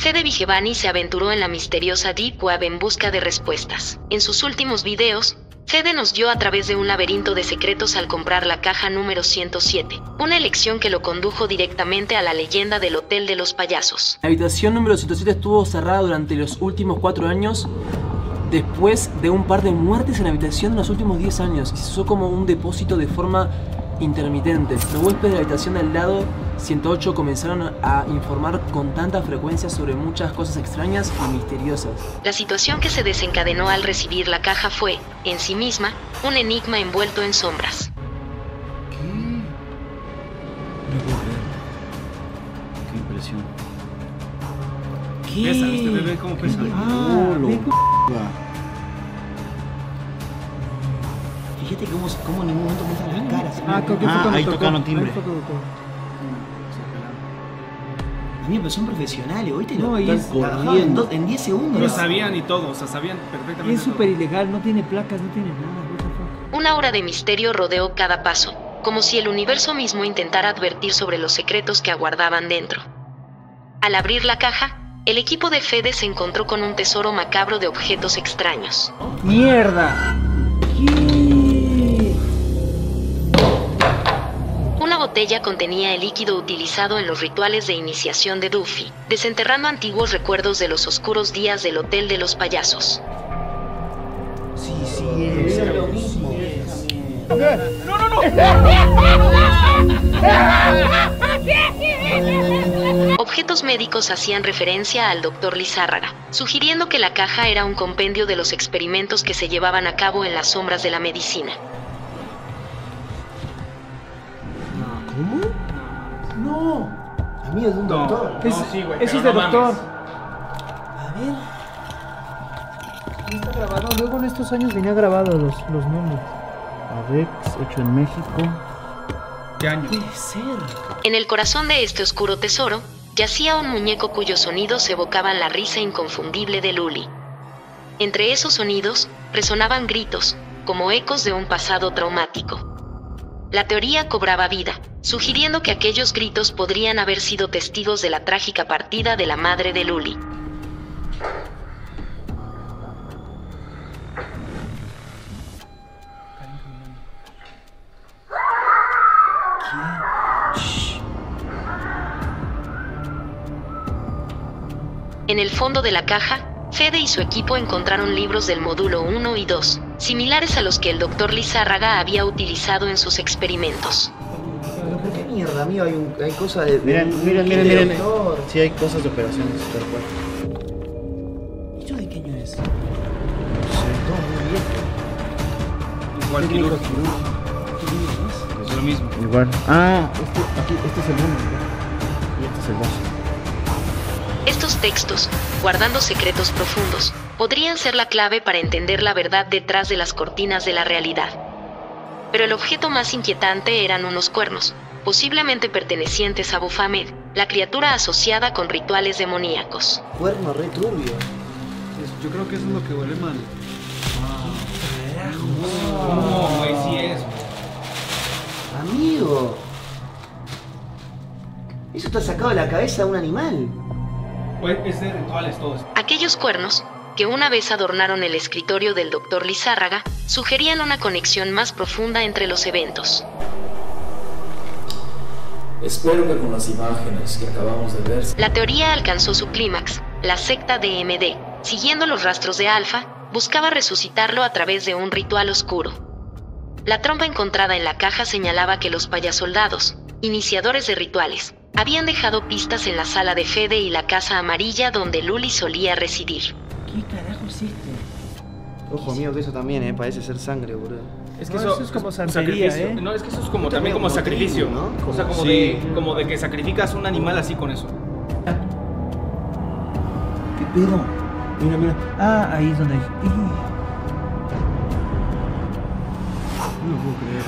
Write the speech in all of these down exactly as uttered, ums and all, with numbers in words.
Fede Vigevani se aventuró en la misteriosa Deep Web en busca de respuestas. En sus últimos videos, Fede nos guió a través de un laberinto de secretos al comprar la caja número ciento siete, una elección que lo condujo directamente a la leyenda del Hotel de los Payasos. La habitación número ciento siete estuvo cerrada durante los últimos cuatro años, después de un par de muertes en la habitación en los últimos diez años, y se usó como un depósito de forma intermitente. Los huéspedes de la habitación del lado ciento ocho comenzaron a informar con tanta frecuencia sobre muchas cosas extrañas y misteriosas. La situación que se desencadenó al recibir la caja fue, en sí misma, un enigma envuelto en sombras. ¿Qué? No puedo creer. Qué impresión. ¿Qué? Pesa, este bebé, ¿cómo pesa? Ah, lo... Fíjate cómo, cómo en ningún momento muestran las caras. Ah, ah ahí tocaron timbre. A mí me pareció un profesional, ¿oíste? No, y es corriendo en diez segundos. Lo sabían y todo, o sea, sabían perfectamente. Y es súper ilegal, no tiene placas, no tiene nada. What the fuck? Una aura de misterio rodeó cada paso, como si el universo mismo intentara advertir sobre los secretos que aguardaban dentro. Al abrir la caja, el equipo de Fede se encontró con un tesoro macabro de objetos extraños. ¡Mierda! ¿Qué? Una botella contenía el líquido utilizado en los rituales de iniciación de Duffy, desenterrando antiguos recuerdos de los oscuros días del Hotel de los Payasos. Sí, sí, es, es lo mismo. ¡No, no, no! Objetos médicos hacían referencia al doctor Lizárraga, sugiriendo que la caja era un compendio de los experimentos que se llevaban a cabo en las sombras de la medicina. ¿Cómo? No. Amigo de un No, doctor. no, Es, sí, güey, eso pero es de no doctor. mames. A ver. No está grabado. Luego en estos años venía grabado los, los nombres. Avex, hecho en México. ¿Qué año? Puede ser. En el corazón de este oscuro tesoro, yacía un muñeco cuyos sonidos evocaban la risa inconfundible de Luli. Entre esos sonidos, resonaban gritos, como ecos de un pasado traumático. La teoría cobraba vida, sugiriendo que aquellos gritos podrían haber sido testigos de la trágica partida de la madre de Luli. En el fondo de la caja, Fede y su equipo encontraron libros del módulo uno y dos, similares a los que el doctor Lizárraga había utilizado en sus experimentos. ¿Pero por qué mierda, amigo? Hay, un, hay cosas de... Miren, miren, de miren, miren. doctor. Sí, hay cosas de operaciones, tal cual. ¿Esto de qué año es? Sí. Todo muy viejo. Igual Técnico quirúrgico. quirúrgico. ¿Qué libro es? Es lo mismo. Igual. Ah, este, aquí, este es el uno. Y este es el dos. Estos textos, guardando secretos profundos, podrían ser la clave para entender la verdad detrás de las cortinas de la realidad. Pero el objeto más inquietante eran unos cuernos, posiblemente pertenecientes a Baphomet, la criatura asociada con rituales demoníacos. Cuerno re turbio. Yo creo que eso es lo que huele mal. Carajo. No, güey, sí es. Amigo. Eso está sacado de la cabeza de un animal. Pues es de rituales todo esto. Aquellos cuernos, que una vez adornaron el escritorio del doctor Lizárraga, sugerían una conexión más profunda entre los eventos. Espero que con las imágenes que acabamos de ver... La teoría alcanzó su clímax. La secta de M D, siguiendo los rastros de Alpha, buscaba resucitarlo a través de un ritual oscuro. La trompa encontrada en la caja señalaba que los payasoldados, iniciadores de rituales, habían dejado pistas en la sala de Fede y la casa amarilla donde Luli solía residir. ¿Qué carajo hiciste? Ojo, amigo, que eso también, eh, parece ser sangre, boludo. Es que No, eso, eso es como santería, sacrificio. ¿eh? No, es que eso es como Esto también medio como como sacrificio, tribu, ¿no? O sea, como, Sí. de, como de que sacrificas un animal así con eso. ¿Qué pedo? Mira, mira. Ah, ahí es donde... No lo puedo creer.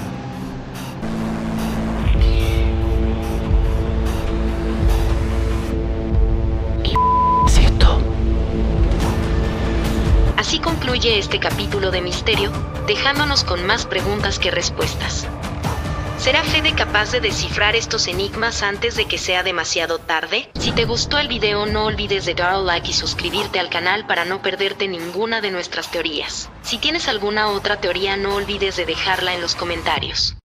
Así concluye este capítulo de misterio, dejándonos con más preguntas que respuestas. ¿Será Fede capaz de descifrar estos enigmas antes de que sea demasiado tarde? Si te gustó el video, no olvides de dar like y suscribirte al canal para no perderte ninguna de nuestras teorías. Si tienes alguna otra teoría, no olvides de dejarla en los comentarios.